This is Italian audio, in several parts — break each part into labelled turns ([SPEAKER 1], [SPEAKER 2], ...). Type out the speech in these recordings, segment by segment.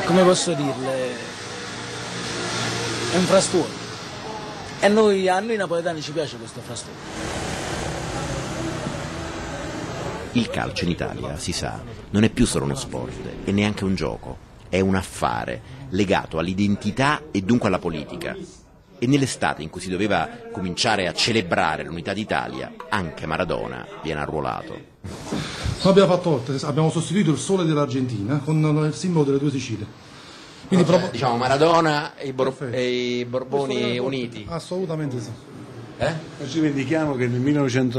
[SPEAKER 1] come posso dirle, è un frastuono. E a noi napoletani ci piace questo frastuono.
[SPEAKER 2] Il calcio in Italia, si sa, non è più solo uno sport e neanche un gioco, è un affare legato all'identità e dunque alla politica. E nell'estate in cui si doveva cominciare a celebrare l'unità d'Italia, anche Maradona viene arruolato.
[SPEAKER 3] Abbiamo fatto oltre, abbiamo sostituito il sole dell'Argentina con il simbolo delle due Sicilie. Quindi
[SPEAKER 2] diciamo Maradona e i Borboni uniti.
[SPEAKER 3] Assolutamente sì.
[SPEAKER 4] Non ci dimentichiamo che nel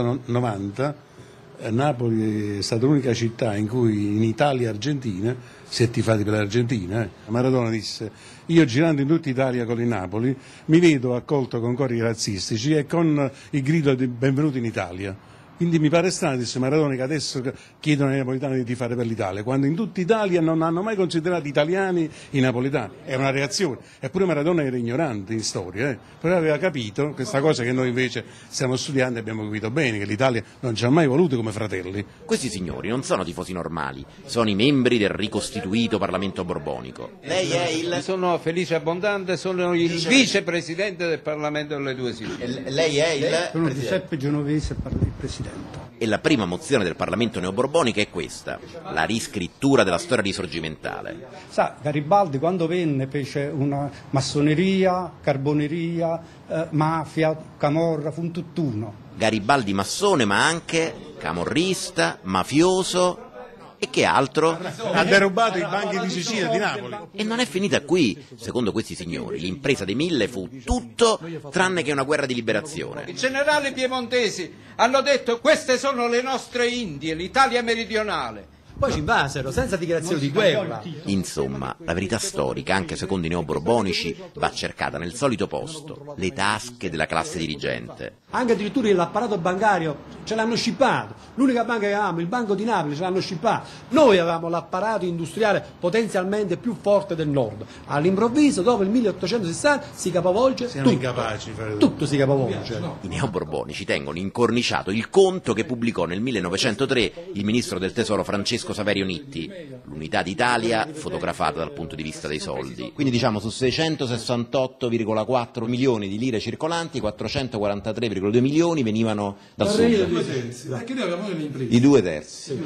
[SPEAKER 4] 1990 Napoli è stata l'unica città in cui in Italia e Argentina si è tifati per l'Argentina. Maradona disse: io girando in tutta Italia con il Napoli mi vedo accolto con cori razzistici e con il grido di benvenuto in Italia. Quindi mi pare strano, disse Maradona, che adesso chiedono ai napoletani di tifare per l'Italia, quando in tutta Italia non hanno mai considerato italiani i napoletani. È una reazione. Eppure Maradona era ignorante in storia, però aveva capito questa cosa che noi invece stiamo studiando e abbiamo capito bene, che l'Italia non ci ha mai voluto come fratelli.
[SPEAKER 2] Questi signori non sono tifosi normali, sono i membri del ricostituito Parlamento borbonico. Lei è il...
[SPEAKER 5] Sono Felice Abbondante, sono il vicepresidente del Parlamento delle due Sicilie.
[SPEAKER 2] Lei è il...
[SPEAKER 6] Sono Giuseppe Genovese, il presidente.
[SPEAKER 2] E la prima mozione del Parlamento neoborbonica è questa, la riscrittura della storia risorgimentale.
[SPEAKER 6] Sa, Garibaldi quando venne fece una massoneria, carboneria, mafia, camorra, fu un tutt'uno.
[SPEAKER 2] Garibaldi massone ma anche camorrista, mafioso e che altro?
[SPEAKER 4] Ha derubato i banchi di Sicilia, di Napoli.
[SPEAKER 2] E non è finita qui, secondo questi signori, l'impresa dei Mille fu tutto tranne che una guerra di liberazione.
[SPEAKER 5] I generali piemontesi hanno detto: queste sono le nostre Indie, l'Italia meridionale.
[SPEAKER 7] Poi ci invasero senza dichiarazione di guerra.
[SPEAKER 2] Insomma, la verità storica, anche secondo i neoborbonici, va cercata nel solito posto, le tasche della classe dirigente.
[SPEAKER 7] Anche addirittura l'apparato bancario ce l'hanno scippato. L'unica banca che avevamo, il Banco di Napoli, ce l'hanno scippato. Noi avevamo l'apparato industriale potenzialmente più forte del nord. All'improvviso, dopo il 1860, si capovolge
[SPEAKER 4] Siamo
[SPEAKER 7] tutto.
[SPEAKER 4] incapaci di fare
[SPEAKER 7] tutto si capovolge.
[SPEAKER 2] I neoborbonici tengono incorniciato il conto che pubblicò nel 1903 il ministro del tesoro Francesco Saverio Nitti, l'unità d'Italia fotografata dal punto di vista dei soldi. Quindi diciamo su 668,4 milioni di lire circolanti, 443,2 milioni venivano dal sud.
[SPEAKER 3] Perché noi avevamo delle imprese.
[SPEAKER 2] I 2/3.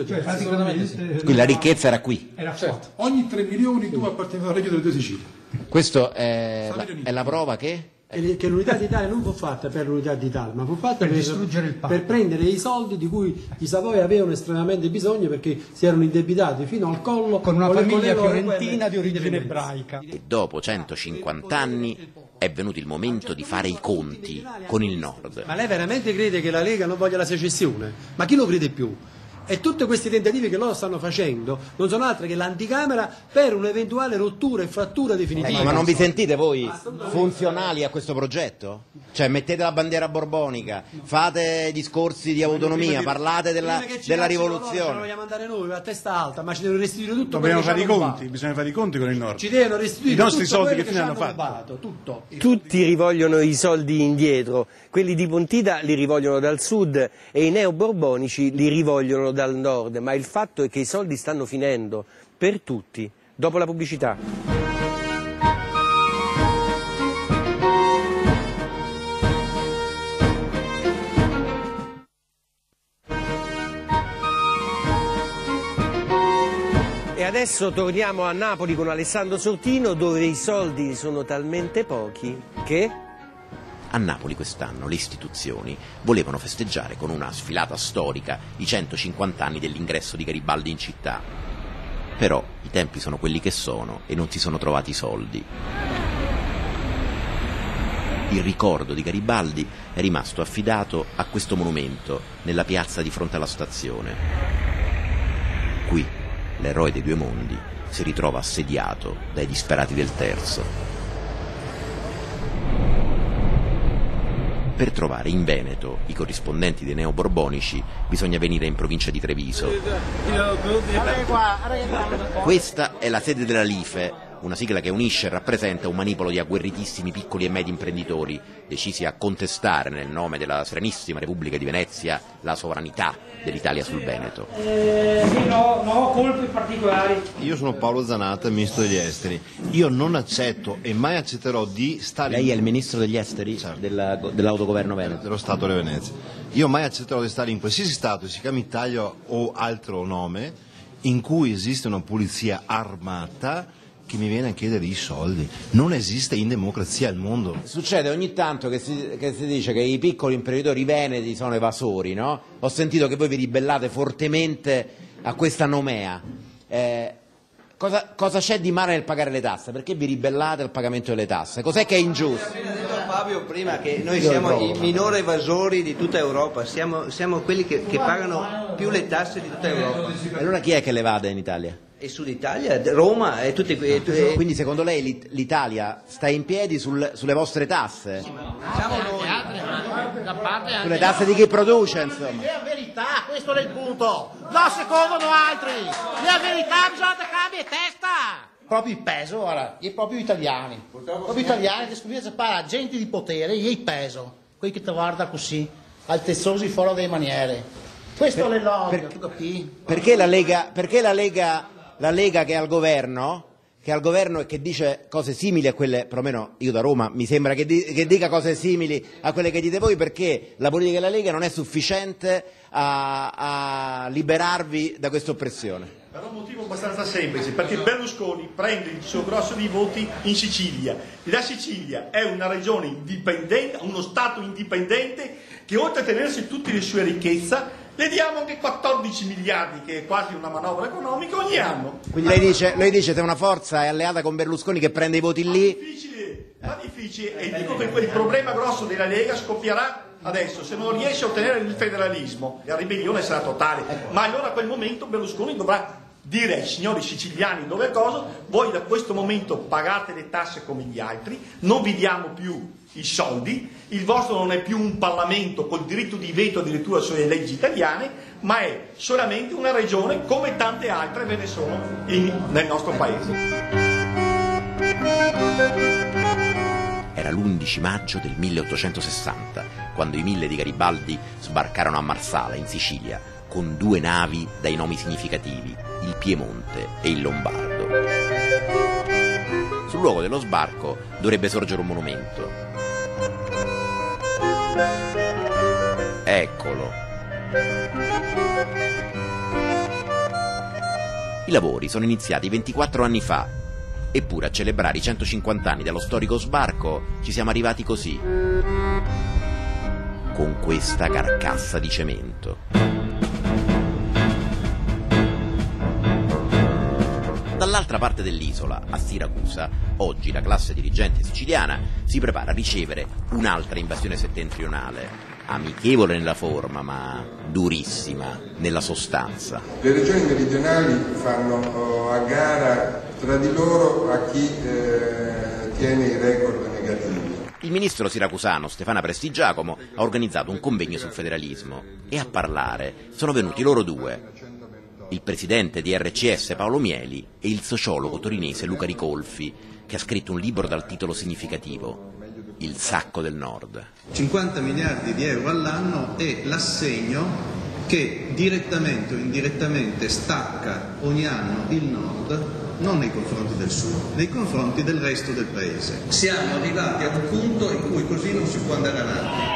[SPEAKER 2] Quindi la ricchezza era qui.
[SPEAKER 3] Certo. Ogni 3 milioni tu appartieni al regno delle due Sicilie.
[SPEAKER 2] Questa è la prova che
[SPEAKER 7] Che l'unità d'Italia non fu fatta per l'unità d'Italia, ma fu fatta per prendere i soldi di cui i Savoia avevano estremamente bisogno, perché si erano indebitati fino al collo
[SPEAKER 6] Con una
[SPEAKER 7] le
[SPEAKER 6] famiglia
[SPEAKER 7] guerre
[SPEAKER 6] fiorentina di origine
[SPEAKER 7] Venezia.
[SPEAKER 6] ebraica.
[SPEAKER 2] e dopo 150 anni è venuto il momento di fare i conti con il nord.
[SPEAKER 7] Ma lei veramente crede che la Lega non voglia la secessione? Ma chi lo crede più? E tutti questi tentativi che loro stanno facendo non sono altro che l'anticamera per un'eventuale rottura e frattura definitiva.
[SPEAKER 2] Ma non vi sentite voi funzionali a questo progetto? Cioè mettete la bandiera borbonica, fate discorsi di autonomia, parlate della rivoluzione.
[SPEAKER 7] Non vogliamo andare noi a testa alta, ma ci devono restituire tutto.
[SPEAKER 4] Dobbiamo
[SPEAKER 7] quello
[SPEAKER 4] fare i
[SPEAKER 7] che ci hanno
[SPEAKER 4] conti,
[SPEAKER 7] rubato.
[SPEAKER 4] bisogna fare i conti con il nord.
[SPEAKER 7] Ci devono restituire
[SPEAKER 4] I nostri
[SPEAKER 7] tutto
[SPEAKER 4] soldi
[SPEAKER 7] quello
[SPEAKER 4] che fine
[SPEAKER 7] ci
[SPEAKER 4] hanno fatto?
[SPEAKER 7] rubato, tutto.
[SPEAKER 8] Tutti rivogliono i soldi indietro, quelli di Pontida li rivogliono dal sud e i neoborbonici li rivogliono dal nord, ma il fatto è che i soldi stanno finendo per tutti, dopo la pubblicità. E adesso torniamo a Napoli con Alessandro Sortino, dove i soldi sono talmente pochi che...
[SPEAKER 2] A Napoli quest'anno le istituzioni volevano festeggiare con una sfilata storica i 150 anni dell'ingresso di Garibaldi in città. Però i tempi sono quelli che sono e non si sono trovati i soldi. Il ricordo di Garibaldi è rimasto affidato a questo monumento nella piazza di fronte alla stazione. Qui l'eroe dei due mondi si ritrova assediato dai disperati del terzo. Per trovare in Veneto i corrispondenti dei neoborbonici bisogna venire in provincia di Treviso. Questa è la sede della Life, una sigla che unisce e rappresenta un manipolo di agguerritissimi piccoli e medi imprenditori, decisi a contestare nel nome della Serenissima Repubblica di Venezia la sovranità dell'Italia sul Veneto.
[SPEAKER 9] No colpi particolari.
[SPEAKER 10] Io sono Paolo Zanatta, ministro degli esteri. Io non accetto e mai accetterò di stare...
[SPEAKER 2] Lei è il ministro degli esteri? Certo. Dell'autogoverno veneto?
[SPEAKER 10] Dello Stato di Venezia. Io mai accetterò di stare in qualsiasi Stato, si chiami Italia o altro nome, in cui esiste una polizia armata che mi viene a chiedere i soldi. Non esiste in democrazia al mondo.
[SPEAKER 2] Succede ogni tanto che si dice che i piccoli imprenditori veneti sono evasori, no? Ho sentito che voi vi ribellate fortemente a questa nomea. Cosa c'è di male nel pagare le tasse? Perché vi ribellate al pagamento delle tasse? Cos'è che è ingiusto?
[SPEAKER 11] Fabio prima che noi siamo i minori evasori di tutta Europa, siamo quelli che pagano più le tasse di tutta Europa.
[SPEAKER 2] Allora chi è che le evade in Italia?
[SPEAKER 11] E Sud Italia, Roma e tutte quelle.
[SPEAKER 2] Quindi secondo lei l'Italia sta in piedi sulle vostre tasse?
[SPEAKER 11] Siamo noi.
[SPEAKER 2] Sulle tasse di chi produce, insomma.
[SPEAKER 12] È verità, questo è il punto. No, secondo altri. La verità bisogna cambiare testa. Proprio il peso, guarda, e proprio italiani. Proprio italiani che scoprire para gente di potere e il peso. Quelli che ti guarda così, altezzosi fuori delle maniere. Questo è l'odio, tu capisci?
[SPEAKER 2] Perché la Lega che è al governo e che dice cose simili a quelle, perlomeno io da Roma mi sembra che dica cose simili a quelle che dite voi, perché la politica della Lega non è sufficiente a liberarvi da questa oppressione?
[SPEAKER 13] Per un motivo abbastanza semplice, perché Berlusconi prende il suo grosso di voti in Sicilia. La Sicilia è una regione indipendente, uno Stato indipendente che oltre a tenersi tutte le sue ricchezze le diamo anche 14 miliardi, che è quasi una manovra economica ogni anno.
[SPEAKER 2] Quindi lei dice se una forza è alleata con Berlusconi che prende i voti lì...
[SPEAKER 13] Ma difficile, e dico che il problema grosso della Lega scoppierà adesso, se non riesce a ottenere il federalismo, la ribellione sarà totale, ma allora a quel momento Berlusconi dovrà dire ai signori siciliani dove è cosa, voi da questo momento pagate le tasse come gli altri, non vi diamo più i soldi, il vostro non è più un Parlamento col diritto di veto addirittura sulle leggi italiane, ma è solamente una regione come tante altre ve ne sono nel nostro paese.
[SPEAKER 2] Era l'11 maggio del 1860, quando i 1000 di Garibaldi sbarcarono a Marsala, in Sicilia, con 2 navi dai nomi significativi, il Piemonte e il Lombardo. Sul luogo dello sbarco dovrebbe sorgere un monumento. Eccolo. I lavori sono iniziati 24 anni fa, eppure a celebrare i 150 anni dello storico sbarco ci siamo arrivati così, con questa carcassa di cemento. Dall'altra parte dell'isola, a Siracusa, oggi la classe dirigente siciliana si prepara a ricevere un'altra invasione settentrionale, amichevole nella forma ma durissima nella sostanza.
[SPEAKER 14] Le regioni meridionali fanno a gara tra di loro a chi tiene i record negativi.
[SPEAKER 2] Il ministro siracusano Stefana Prestigiacomo ha organizzato un convegno sul federalismo e a parlare sono venuti loro due, il presidente di RCS Paolo Mieli e il sociologo torinese Luca Ricolfi, che ha scritto un libro dal titolo significativo, Il sacco del Nord.
[SPEAKER 15] 50 miliardi di euro all'anno è l'assegno che direttamente o indirettamente stacca ogni anno il Nord, non nei confronti del Sud, nei confronti del resto del Paese. Siamo arrivati a un punto in cui così non si può andare avanti.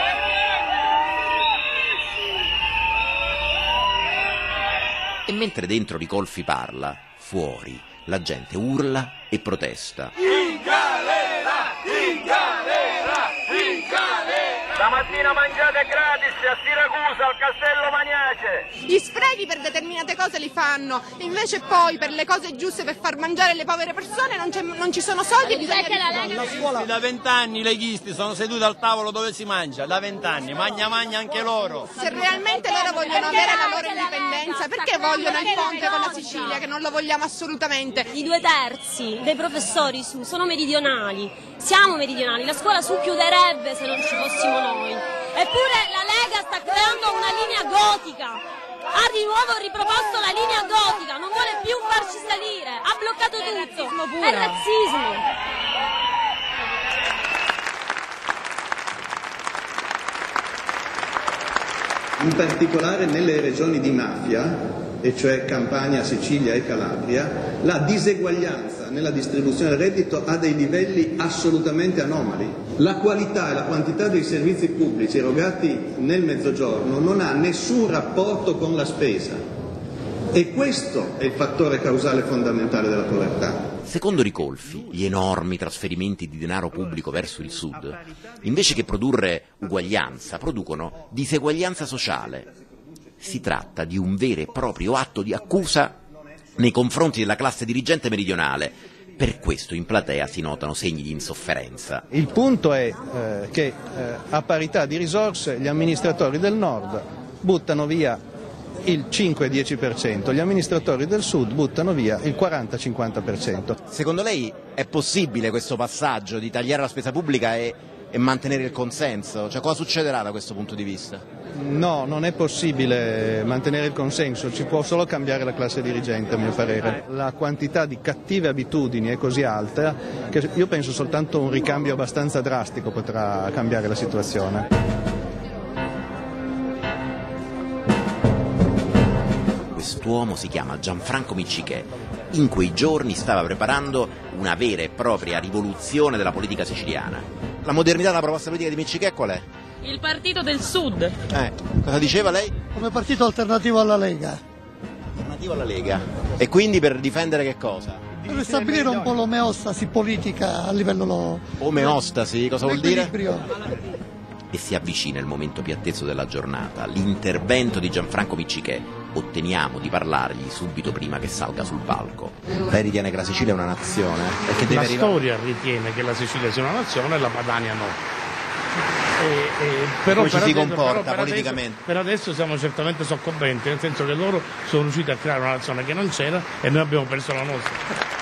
[SPEAKER 2] E mentre dentro Ricolfi parla, fuori la gente urla e protesta.
[SPEAKER 16] In galera! In galera! In galera! Stamattina mangiate gratis a Siracusa, al Castello Magnace.
[SPEAKER 17] Gli sprechi per determinate cose li fanno, invece poi per le cose giuste, per far mangiare le povere persone non ci sono soldi e bisogna rispondere.
[SPEAKER 18] Da 20 anni i leghisti sono seduti al tavolo dove si mangia, da 20 anni, magna anche loro.
[SPEAKER 17] Se realmente loro vogliono avere la loro indipendenza, perché vogliono il ponte con la Sicilia, che non lo vogliamo assolutamente?
[SPEAKER 19] I 2/3 dei professori su sono meridionali, siamo meridionali, la scuola su chiuderebbe se non ci fossimo noi. Eppure la Lega sta creando una linea gotica, ha di nuovo riproposto la linea gotica, non vuole più farci salire, ha bloccato tutto. razzismo puro. È razzismo.
[SPEAKER 15] In particolare nelle regioni di mafia, e cioè Campania, Sicilia e Calabria, la diseguaglianza nella distribuzione del reddito ha dei livelli assolutamente anomali. La qualità e la quantità dei servizi pubblici erogati nel Mezzogiorno non ha nessun rapporto con la spesa. E questo è il fattore causale fondamentale della povertà.
[SPEAKER 2] Secondo Ricolfi, gli enormi trasferimenti di denaro pubblico verso il sud, invece che produrre uguaglianza, producono diseguaglianza sociale. Si tratta di un vero e proprio atto di accusa nei confronti della classe dirigente meridionale. Per questo in platea si notano segni di insofferenza.
[SPEAKER 15] Il punto è che a parità di risorse gli amministratori del nord buttano via il 5-10%, gli amministratori del sud buttano via il 40-50%.
[SPEAKER 2] Secondo lei è possibile questo passaggio di tagliare la spesa pubblica e mantenere il consenso? Cioè, cosa succederà da questo punto di vista?
[SPEAKER 15] No, non è possibile mantenere il consenso, ci può solo cambiare la classe dirigente a mio parere. La quantità di cattive abitudini è così alta che io penso soltanto un ricambio abbastanza drastico potrà cambiare la situazione.
[SPEAKER 2] Quest'uomo si chiama Gianfranco Miccichè. In quei giorni stava preparando una vera e propria rivoluzione della politica siciliana. La modernità della proposta politica di Miccichè qual è?
[SPEAKER 19] Il partito del sud.
[SPEAKER 2] Cosa diceva lei?
[SPEAKER 20] Come partito alternativo alla Lega.
[SPEAKER 2] Alternativo alla Lega. E quindi per difendere che cosa?
[SPEAKER 20] Per ristabilire un po' l'omeostasi politica a livello...
[SPEAKER 2] Omeostasi? Cosa vuol dire?
[SPEAKER 20] L'equilibrio.
[SPEAKER 2] E si avvicina il momento più atteso della giornata, l'intervento di Gianfranco Miccichè. Otteniamo di parlargli subito prima che salga sul palco. Lei ritiene che la Sicilia è una nazione?
[SPEAKER 21] La storia ritiene che la Sicilia sia una nazione e la Padania no. Però
[SPEAKER 2] come ci si comporta politicamente?
[SPEAKER 21] Per adesso siamo certamente soccombenti, nel senso che loro sono riusciti a creare una nazione che non c'era e noi abbiamo perso la nostra.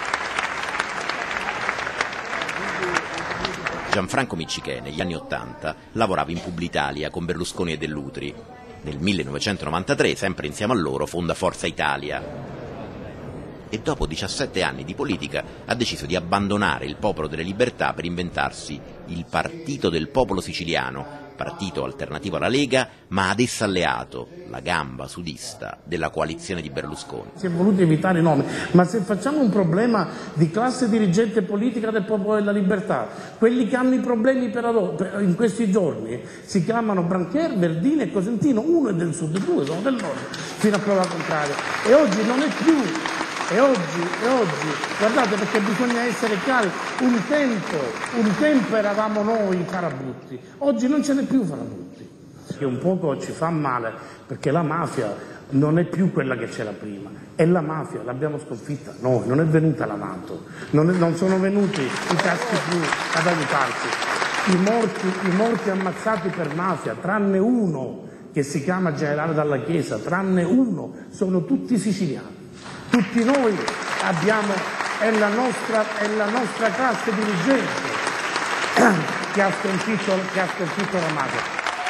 [SPEAKER 2] Gianfranco Miccichè negli anni '80 lavorava in Publitalia con Berlusconi e Dell'Utri. Nel 1993, sempre insieme a loro, fonda Forza Italia. E dopo 17 anni di politica ha deciso di abbandonare il Popolo delle Libertà per inventarsi il Partito del Popolo Siciliano, partito alternativo alla Lega, ma ad essa alleato, la gamba sudista della coalizione di Berlusconi.
[SPEAKER 21] Si è voluto evitare i nomi, ma se facciamo un problema di classe dirigente politica del Popolo della Libertà, quelli che hanno i problemi in questi giorni si chiamano Brancher, Verdini e Cosentino, uno è del sud, due sono del nord, fino a prova contraria. E oggi non è più... E oggi, guardate, perché bisogna essere chiari, un tempo eravamo noi i farabutti, oggi non ce n'è più farabutti. Che un poco ci fa male, perché la mafia non è più quella che c'era prima, è la mafia, l'abbiamo sconfitta noi, non è venuta la NATO, non sono venuti i caschi blu ad aiutarci. I morti ammazzati per mafia, tranne uno che si chiama Generale Dalla Chiesa, tranne uno, sono tutti siciliani. Tutti noi abbiamo, è la nostra classe dirigente che ha sconfitto la mafia.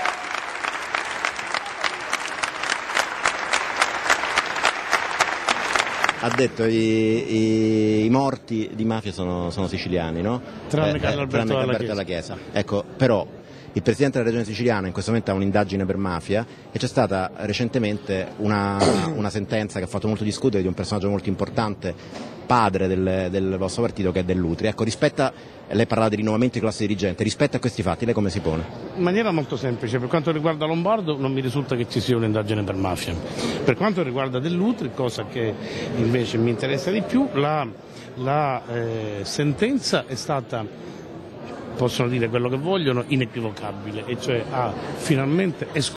[SPEAKER 2] Ha detto i morti di mafia sono siciliani, no?
[SPEAKER 21] Tranne Carlo Alberto Dalla
[SPEAKER 2] Chiesa. Ecco, però il Presidente della Regione Siciliana in questo momento ha un'indagine per mafia e c'è stata recentemente una sentenza che ha fatto molto discutere di un personaggio molto importante, padre del vostro partito, che è Dell'Utri. Ecco, lei parlava di rinnovamento di classe dirigente, rispetto a questi fatti lei come si pone?
[SPEAKER 21] In maniera molto semplice, per quanto riguarda Lombardo non mi risulta che ci sia un'indagine per mafia. Per quanto riguarda Dell'Utri, cosa che invece mi interessa di più, la sentenza è stata, possono dire quello che vogliono, inequivocabile, e cioè ha finalmente